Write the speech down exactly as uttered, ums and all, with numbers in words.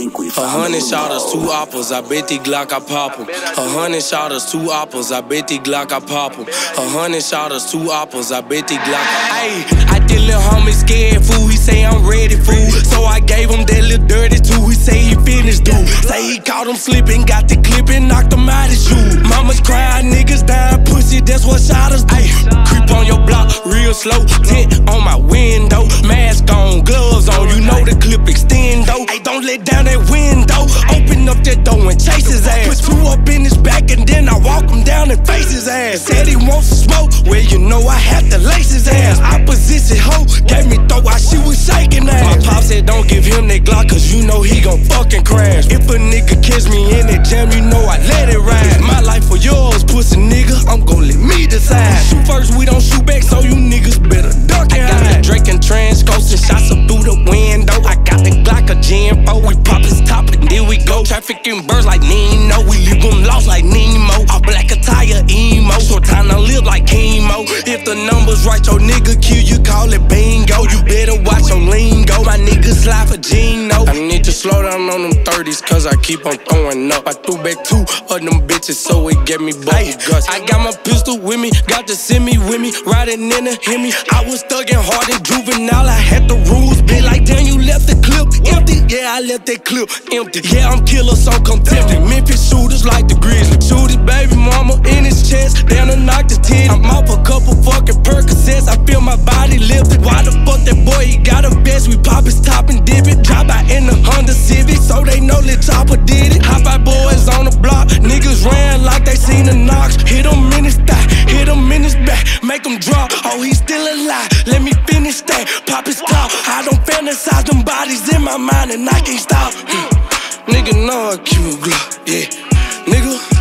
think we A hundred shottas, two oppas, I bet the glock I pop 'em. A hundred shottas, two oppas, I bet the glock I pop 'em. A hundred shottas, two oppas, I bet the glock I Ayy, I did little homie scared fool, he say I'm ready fool. So I gave him that little dirty too, he say he finished dude. Say he caught him slippin', got the clip and knocked him out his shoe. Mamas cry, niggas dying pussy, that's what shottas do. Ayy, creep on your block, real slow, tint on my window. Mask on, gloves on, you know the clip extend though. Ayy, don't let down that window, open up that door and chase his ass. Put two up in his back and then I walk him down and face his ass. Said he wants some smoke, well you know I had to lace his ass. Opposition hoe, gave me throw while she was shaking ass. My pop said don't give him that glock cause you know he gon' fucking crash. If a nigga catch me in that jam, you know I let it ride. My life for yours, pussy nigga, I'm gon' let me decide. Shoot first, we don't shoot back, so you niggas better duck and hide. I got the Drake and trench coats and shots up through the window. I got the Glock a Gen four, we pop his top and there we go. Trafficking birds like Nino, we leave them lost like Nemo. All black attire emo, so time to live like chemo. If the numbers right, your nigga kill you, call it bingo. You better watch your lingo, my niggas slide for Gino. I need to slow down on them thirties cause I keep on throwing up. I threw back two of them bitches so it get me bubble guts. I got my pistol with me, got the semi with me, riding in the Hemi. I was thugging hard and juvenile, I had the rules big like damn you left the clip empty. Yeah, I left that clip empty. Yeah, I'm killer so contempted. Memphis shooters like the Grizzly. Shoot his baby mama in his chest, down to knock the titty. I'm off a couple fucking Percocets, I feel my body lifted. Why the fuck that boy, he got a vest, we pop his top and dip it. Drop out in the Honda Civic, so they know Lil Choppa did it. Hop out boys on the block, niggas ran like they seen the knocks. Hit him in his thigh, hit him in his back, make him drop. Oh, he's still alive, let me finish that. Pop his top, I don't fantasize, them bodies in my mind and I can't stop. Nigga know I keep a glock, yeah. Nigga